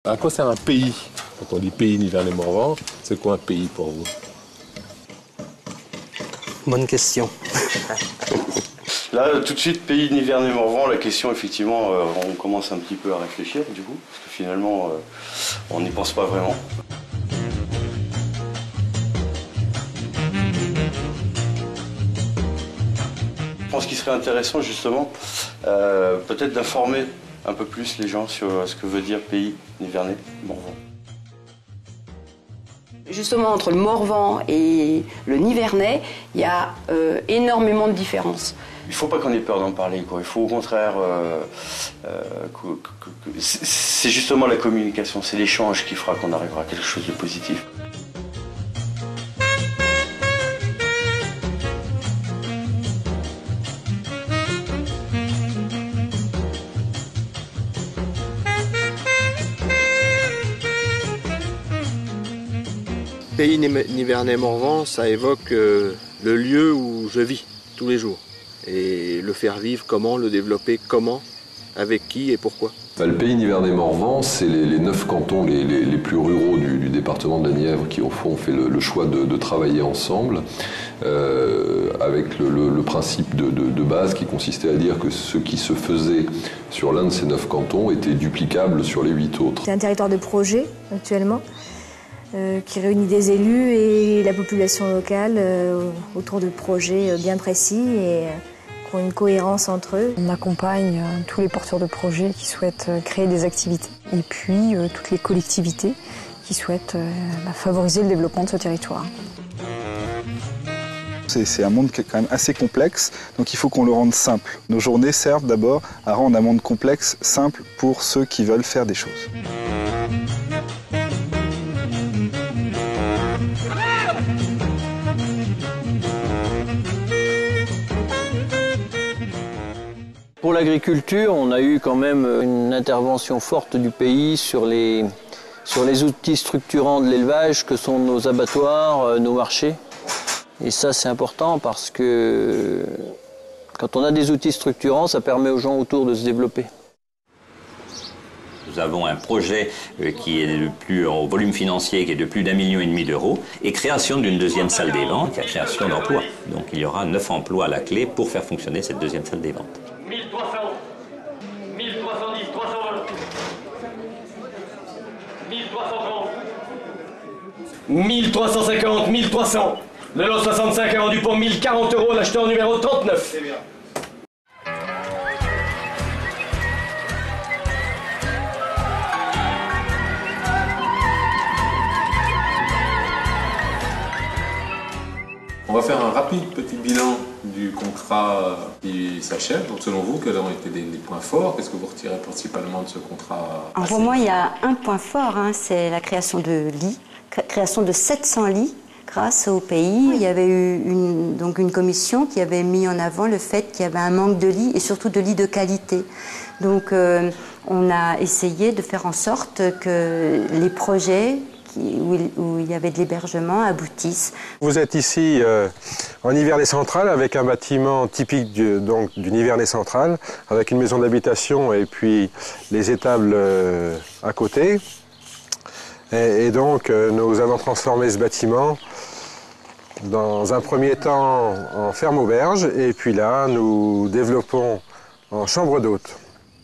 À quoi sert un pays? Quand on dit pays Nivernais-Morvan, c'est quoi un pays pour vous? Bonne question. Là, tout de suite, pays Nivernais-Morvan, la question, effectivement, on commence un petit peu à réfléchir, du coup, parce que finalement, on n'y pense pas vraiment. Je pense qu'il serait intéressant, justement, peut-être d'informer un peu plus les gens sur ce que veut dire pays Nivernais-Morvan. Justement, entre le Morvan et le Nivernais, il y a énormément de différences. Il ne faut pas qu'on ait peur d'en parler, quoi. Il faut au contraire... c'est justement la communication, c'est l'échange qui fera qu'on arrivera à quelque chose de positif. Pays Nivernais-Morvan, ça évoque le lieu où je vis tous les jours. Et le faire vivre comment, le développer comment, avec qui et pourquoi. Le pays Nivernais-Morvan, c'est les 9 cantons les plus ruraux du département de la Nièvre qui, au fond, ont fait le choix de travailler ensemble avec le principe de base qui consistait à dire que ce qui se faisait sur l'un de ces 9 cantons était duplicable sur les 8 autres. C'est un territoire de projet actuellement qui réunit des élus et la population locale autour de projets bien précis et qui ont une cohérence entre eux. On accompagne tous les porteurs de projets qui souhaitent créer des activités et puis toutes les collectivités qui souhaitent favoriser le développement de ce territoire. C'est un monde qui est quand même assez complexe, donc il faut qu'on le rende simple. Nos journées servent d'abord à rendre un monde complexe simple pour ceux qui veulent faire des choses. Pour l'agriculture, on a eu quand même une intervention forte du pays sur les outils structurants de l'élevage que sont nos abattoirs, nos marchés. Et ça, c'est important parce que quand on a des outils structurants, ça permet aux gens autour de se développer. Nous avons un projet qui est en volume financier qui est de plus d'1,5 million d'euros et création d'une deuxième salle des ventes, et création d'emplois. Donc il y aura 9 emplois à la clé pour faire fonctionner cette deuxième salle des ventes. 1300, 1310, 320, 1330, 1350, 1300. Le lot 65 est vendu pour 1040 €, l'acheteur numéro 39. On va faire un rapide petit bilan du contrat qui s'achève. Donc selon vous, quels ont été des points forts? Qu'est-ce que vous retirez principalement de ce contrat? Pour moi, il y a un point fort, c'est la création de lits, création de 700 lits grâce au pays. Il y avait eu une commission qui avait mis en avant le fait qu'il y avait un manque de lits et surtout de lits de qualité. Donc on a essayé de faire en sorte que les projets où il y avait de l'hébergement aboutissent. Vous êtes ici en Nivernais central avec un bâtiment typique du Nivernais central avec une maison d'habitation et puis les étables à côté. Et donc nous allons transformer ce bâtiment dans un premier temps en ferme auberge et puis là nous développons en chambre d'hôte.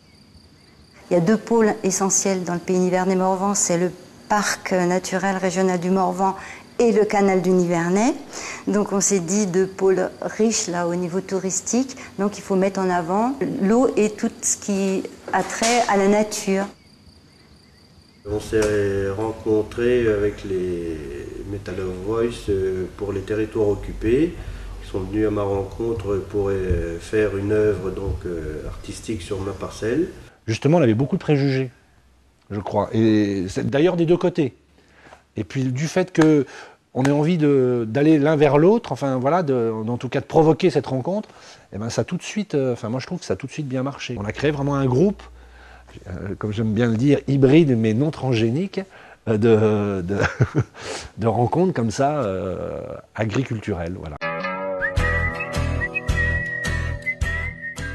Il y a 2 pôles essentiels dans le pays Nivernais-Morvan, c'est le parc naturel régional du Morvan et le canal du Nivernais. Donc on s'est dit 2 pôles riches là au niveau touristique. Donc il faut mettre en avant l'eau et tout ce qui a trait à la nature. On s'est rencontrés avec les Metal of Voice pour les territoires occupés. Ils sont venus à ma rencontre pour faire une œuvre artistique sur ma parcelle. Justement, on avait beaucoup de préjugés, je crois, et d'ailleurs des 2 côtés. Et puis du fait qu'on ait envie d'aller l'un vers l'autre, enfin voilà, en tout cas de provoquer cette rencontre, et ben ça tout de suite, moi je trouve que ça a tout de suite bien marché. On a créé vraiment un groupe, comme j'aime bien le dire, hybride mais non transgénique, de rencontres comme ça, agriculturelles, voilà.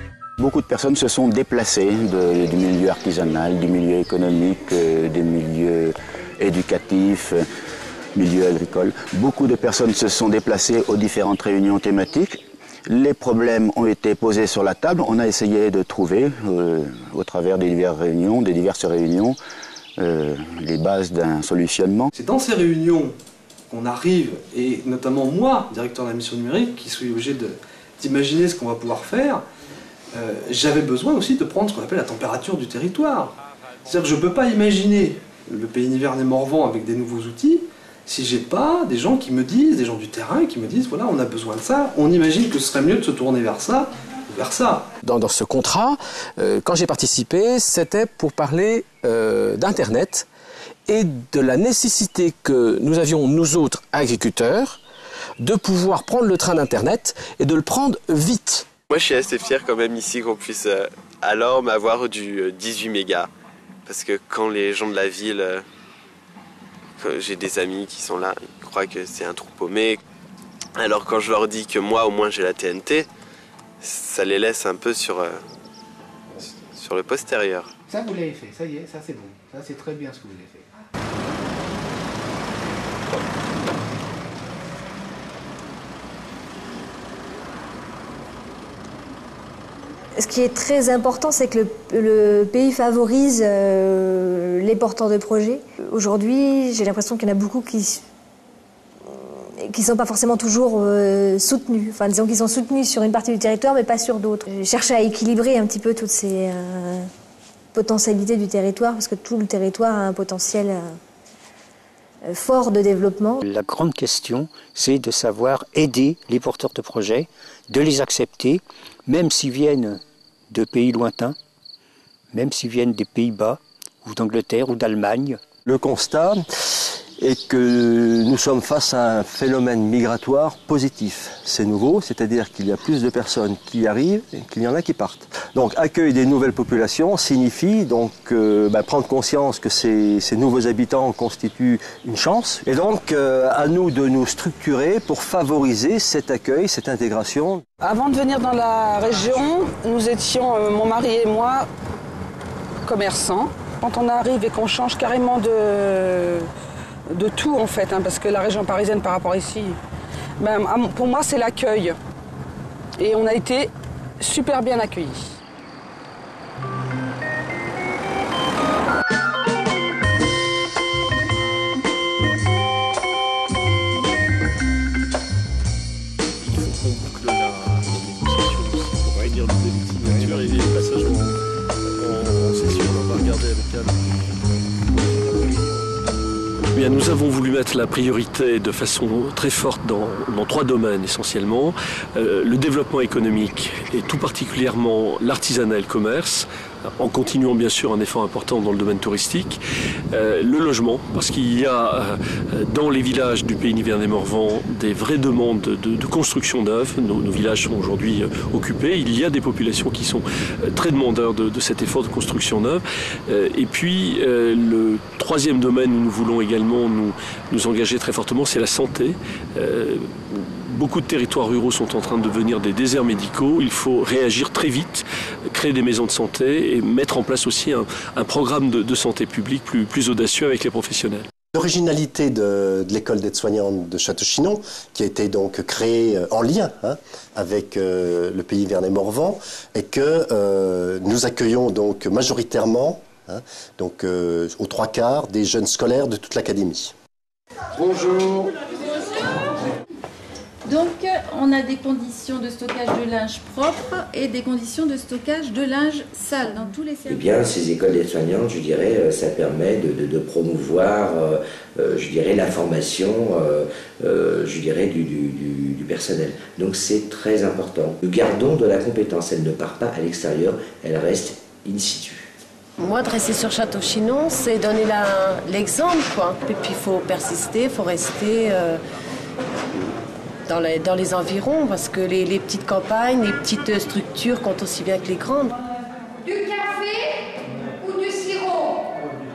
Beaucoup de personnes se sont déplacées du milieu artisanal, du milieu économique, des milieux éducatifs, milieu agricole. Beaucoup de personnes se sont déplacées aux différentes réunions thématiques. Les problèmes ont été posés sur la table. On a essayé de trouver, au travers des diverses réunions, les bases d'un solutionnement. C'est dans ces réunions qu'on arrive, et notamment moi, directeur de la mission numérique, qui suis obligé d'imaginer ce qu'on va pouvoir faire. J'avais besoin aussi de prendre ce qu'on appelle la température du territoire. C'est-à-dire que je ne peux pas imaginer le Pays Nivernais-Morvan avec des nouveaux outils si j'ai pas des gens qui me disent, des gens du terrain qui me disent voilà, on a besoin de ça, on imagine que ce serait mieux de se tourner vers ça ou vers ça. Dans ce contrat, quand j'ai participé, c'était pour parler d'Internet et de la nécessité que nous avions, nous autres agriculteurs, de pouvoir prendre le train d'Internet et de le prendre vite. Moi, je suis assez fier quand même ici qu'on puisse alors avoir du 18 mégas. Parce que quand les gens de la ville, j'ai des amis qui sont là, ils croient que c'est un trou paumé. Alors quand je leur dis que moi, au moins, j'ai la TNT, ça les laisse un peu sur le postérieur. Ça, vous l'avez fait, ça y est, ça c'est bon. Ça, c'est très bien ce que vous avez fait. Ce qui est très important, c'est que le pays favorise les porteurs de projets. Aujourd'hui, j'ai l'impression qu'il y en a beaucoup qui ne sont pas forcément toujours soutenus. Enfin, disons qu'ils sont soutenus sur une partie du territoire, mais pas sur d'autres. J'ai cherché à équilibrer un petit peu toutes ces potentialités du territoire, parce que tout le territoire a un potentiel fort de développement. La grande question, c'est de savoir aider les porteurs de projets, de les accepter, même s'ils viennent de pays lointains, même s'ils viennent des Pays-Bas, ou d'Angleterre, ou d'Allemagne. Le constat est que nous sommes face à un phénomène migratoire positif. C'est nouveau, c'est-à-dire qu'il y a plus de personnes qui arrivent et qu'il y en a qui partent. Donc accueil des nouvelles populations signifie donc prendre conscience que ces nouveaux habitants constituent une chance. Et donc à nous de nous structurer pour favoriser cet accueil, cette intégration. Avant de venir dans la région, nous étions, mon mari et moi, commerçants. Quand on arrive et qu'on change carrément de tout en fait, parce que la région parisienne par rapport à ici, pour moi c'est l'accueil. Et on a été super bien accueillis. Il faut qu'on boucle la négociation pour réunir le début de signature et le passage en session. On va regarder avec elle. Bien, nous avons voulu mettre la priorité de façon très forte dans 3 domaines essentiellement. Le développement économique et tout particulièrement l'artisanat et le commerce, en continuant bien sûr un effort important dans le domaine touristique. Le logement, parce qu'il y a dans les villages du Pays Nivernais-Morvan des vraies demandes de construction neuve. Nos villages sont aujourd'hui occupés. Il y a des populations qui sont très demandeurs de cet effort de construction neuve. Et puis le 3e domaine où nous voulons également nous engager très fortement, c'est la santé. Beaucoup de territoires ruraux sont en train de devenir des déserts médicaux. Il faut réagir très vite, créer des maisons de santé et mettre en place aussi un programme de santé publique plus audacieux avec les professionnels. L'originalité de l'école d'aide-soignants de Château-Chinon, qui a été donc créée en lien avec le Pays Nivernais-Morvan, est que nous accueillons donc majoritairement, aux 3/4, des jeunes scolaires de toute l'académie. Bonjour. Donc, on a des conditions de stockage de linge propre et des conditions de stockage de linge sale dans tous les services. Eh bien, ces écoles d'aide-soignantes, je dirais, ça permet de promouvoir, je dirais, la formation, je dirais, du personnel. Donc, c'est très important. Nous gardons de la compétence. Elle ne part pas à l'extérieur, elle reste in situ. Moi, dresser sur Château-Chinon, c'est donner l'exemple, quoi. Et puis, il faut persister, il faut rester dans les environs, parce que les petites campagnes, les petites structures comptent aussi bien que les grandes. Du café ou du sirop?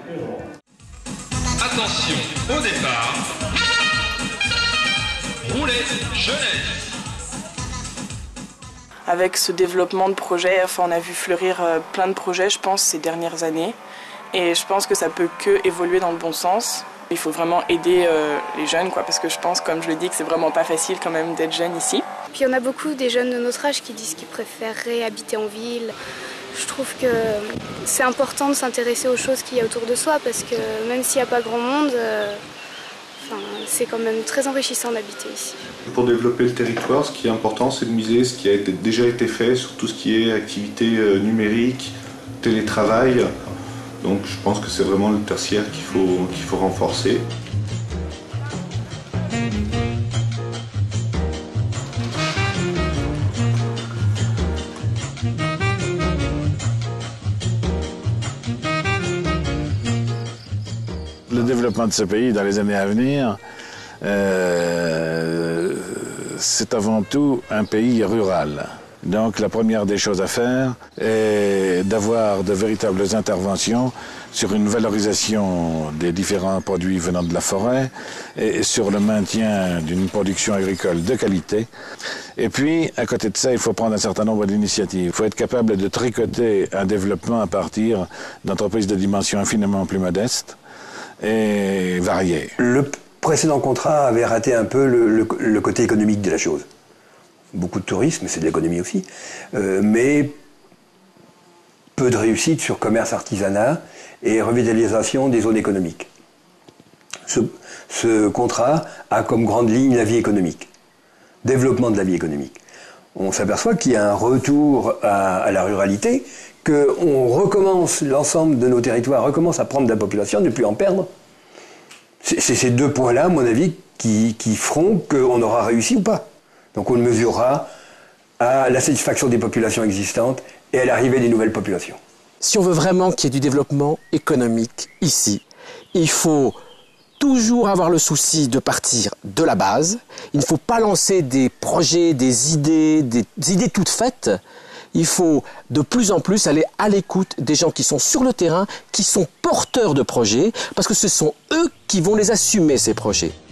Attention, au départ, roulette jeunesse. avec ce développement de projets. Enfin, on a vu fleurir plein de projets, je pense, ces dernières années. Et je pense que ça peut que évoluer dans le bon sens. Il faut vraiment aider les jeunes, quoi, parce que je pense, comme je le dis, que c'est vraiment pas facile quand même d'être jeune ici. Puis on a beaucoup des jeunes de notre âge qui disent qu'ils préféreraient habiter en ville. Je trouve que c'est important de s'intéresser aux choses qu'il y a autour de soi, parce que même s'il n'y a pas grand monde, c'est quand même très enrichissant d'habiter ici. Pour développer le territoire, ce qui est important, c'est de miser ce qui a déjà été fait sur tout ce qui est activité numérique, télétravail. Donc je pense que c'est vraiment le tertiaire qu'il faut renforcer. Le développement de ce pays dans les années à venir, c'est avant tout un pays rural. Donc la première des choses à faire est d'avoir de véritables interventions sur une valorisation des différents produits venant de la forêt et sur le maintien d'une production agricole de qualité. Et puis, à côté de ça, il faut prendre un certain nombre d'initiatives. Il faut être capable de tricoter un développement à partir d'entreprises de dimension infiniment plus modestes et variées. Le précédent contrat avait raté un peu le côté économique de la chose. Beaucoup de tourisme, c'est de l'économie aussi, mais peu de réussite sur commerce, artisanat et revitalisation des zones économiques. Ce contrat a comme grande ligne la vie économique, développement de la vie économique. On s'aperçoit qu'il y a un retour à la ruralité, qu'on recommence, l'ensemble de nos territoires recommence à prendre de la population, ne plus en perdre. C'est ces deux points-là, à mon avis, qui feront qu'on aura réussi ou pas. Donc on le mesurera à la satisfaction des populations existantes et à l'arrivée des nouvelles populations. Si on veut vraiment qu'il y ait du développement économique ici, il faut toujours avoir le souci de partir de la base. Il ne faut pas lancer des projets, des idées toutes faites. Il faut de plus en plus aller à l'écoute des gens qui sont sur le terrain, qui sont porteurs de projets, parce que ce sont eux qui vont les assumer, ces projets.